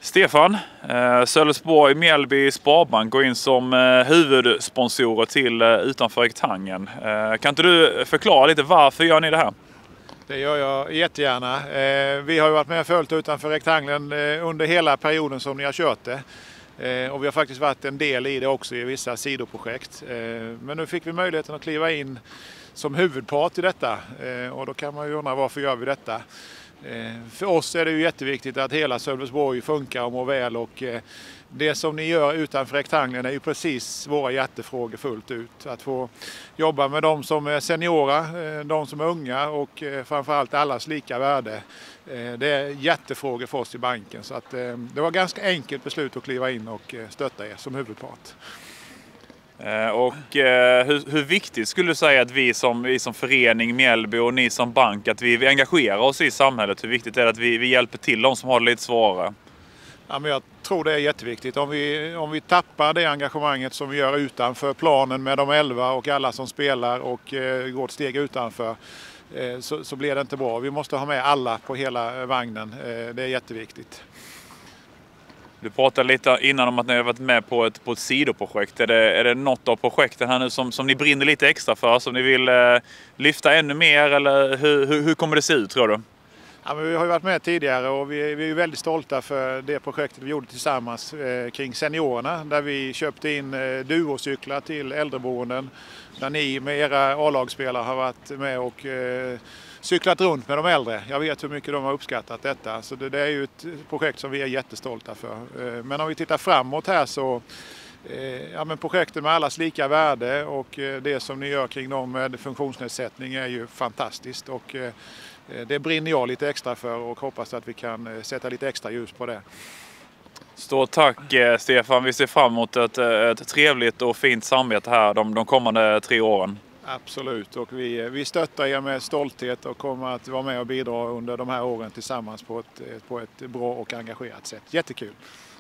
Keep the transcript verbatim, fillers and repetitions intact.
Stefan, eh, Sölvesborg Mjällby Sparbank går in som eh, huvudsponsorer till eh, Utanför rektangeln. Eh, kan inte du förklara lite varför gör ni det här? Det gör jag jättegärna. Eh, vi har ju varit med och följt Utanför rektangeln eh, under hela perioden som ni har kört det. Eh, och vi har faktiskt varit en del i det också i vissa sidoprojekt. Eh, men nu fick vi möjligheten att kliva in som huvudpart i detta. Eh, och då kan man ju undra varför gör vi detta? För oss är det ju jätteviktigt att hela Sölvesborg funkar och mår väl, och det som ni gör utanför rektangeln är ju precis våra hjärtefrågor fullt ut. Att få jobba med de som är seniora, de som är unga och framförallt allas lika värde. Det är jättefrågor för oss i banken, så att det var ganska enkelt beslut att kliva in och stötta er som huvudpart. Och eh, hur, hur viktigt skulle du säga att vi som, vi som förening Mjällby och ni som bank, att vi, vi engagerar oss i samhället? Hur viktigt är det att vi, vi hjälper till de som har det lite svårare? Ja, men jag tror det är jätteviktigt. Om vi, om vi tappar det engagemanget som vi gör utanför planen med de elva och alla som spelar och eh, går ett steg utanför, eh, så, så blir det inte bra. Vi måste ha med alla på hela vagnen. Eh, det är jätteviktigt. Du pratade lite innan om att ni har varit med på ett, på ett sidoprojekt. Är det, är det något av projekten här nu som, som ni brinner lite extra för, som ni vill eh, lyfta ännu mer, eller hur, hur, hur kommer det se ut, tror du? Ja, men vi har ju varit med tidigare och vi, vi är väldigt stolta för det projektet vi gjorde tillsammans eh, kring seniorerna, där vi köpte in eh, duocyklar till äldreboenden, där ni med era A-lagsspelare har varit med och eh, cyklat runt med de äldre. Jag vet hur mycket de har uppskattat detta, så det, det är ju ett projekt som vi är jättestolta för. Eh, men om vi tittar framåt här så eh, ja, men projektet med allas lika värde och eh, det som ni gör kring dem med funktionsnedsättning är ju fantastiskt, och eh, det brinner jag lite extra för och hoppas att vi kan sätta lite extra ljus på det. Stort tack Stefan, vi ser fram emot ett, ett trevligt och fint samarbete här de, de kommande tre åren. Absolut, och vi, vi stöttar er med stolthet och kommer att vara med och bidra under de här åren tillsammans på ett, på ett bra och engagerat sätt. Jättekul!